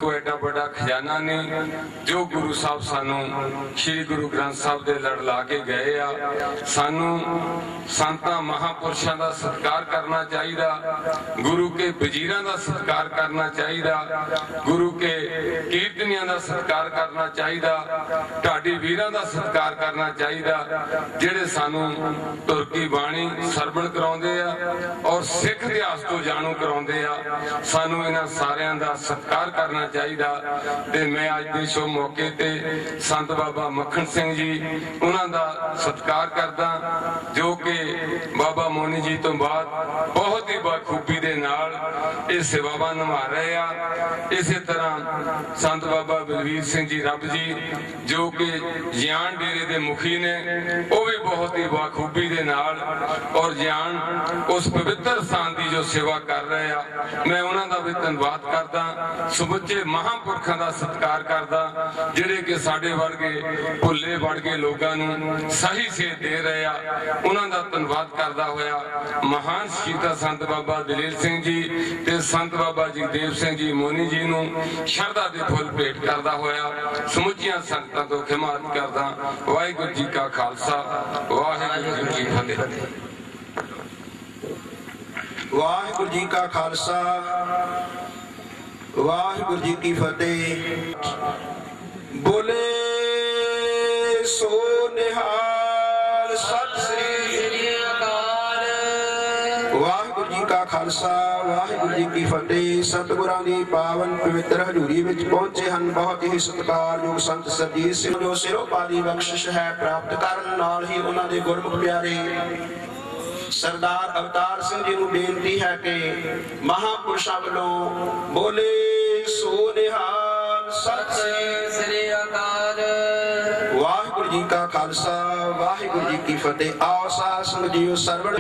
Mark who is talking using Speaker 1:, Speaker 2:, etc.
Speaker 1: एडा बड़ा खजाना ने जो गुरु साहब सानू श्री गुरु ग्रंथ साहब दे लड़ ला के गए आ। सानू संतां महापुरुषां दा सत्कार करना चाहिए, गुरु के वजीरां दा सत्कार करना चाहिए, गुरु के कीर्तनियां दा सत्कार करना चाहिए, ढाडी वीरां दा सत्कार करना चाहिए जिहड़े सानू तुरकी बाणी सरवण कराउंदे आ और सिख इतिहास तो जाणू कराउंदे आ। सानू इन्हां सारियां दा सत्कार करना चाहिए। ते मैं अज दे शो मौके ते संत बाबा मक्खन सिंह जी उन्हां दा सत्कार करदा जो कि बाबा मोनी जी तो बाद बहुत ही बखूबी दे नाल ये सेवावां निभा रहे आ। इसे तरह संत बाबा बलवीर सिंह जी रब जी जो कि जियान डेरे दे मुखी ने वो भी बहुत ही बखूबी दे नाल और जियान उस पवित्र स्थान की जो सेवा कर रहे आ। मैं उन्हां दा भी धन्नवाद करदा, समुचे महापुरखों का सत्कार करदा जिहड़े कि साडे वर्गे भुल्ले वर्गे लोगों नूं सही सेध दे रहे आ। उन्हां दा धन्नवाद करदा होया महान शहीदा संत बाबा दलेर सिंह जी ते संत बाबा जगदेव सिंह जी मोनी जी नूं शरधा दे फुल भेट करदा होया समुचियां संगतां तो खिमात करदा। वाहिगुरू जी का खालसा, वाहिगुरू जी की फतेह।
Speaker 2: वाहिगुरू जी का खालसा, वाहिगुरू जी की फतेह। बोले सो निहाल सत श्री अकाल। वाहिगुरू जी का खालसा, वाहिगुरू जी की फतेह। सतगुरां दी पावन पवित्र हजूरी विच पहुंचे हन बहुत ही सत्कारयोग संत सरजीत सिंह जो सिरोपादी बख्शिश है प्राप्त करन नाल ही उन्हां दे गुरमुख प्यारे सरदार अवतार सिंह जी को बेनती है कि महापुरुषों वालों बोले सो निहाल सत श्री अकाल। वाहिगुरू जी का खालसा, वाहिगुरू जी की फतेह। आओ साध संगत जीओ सरवण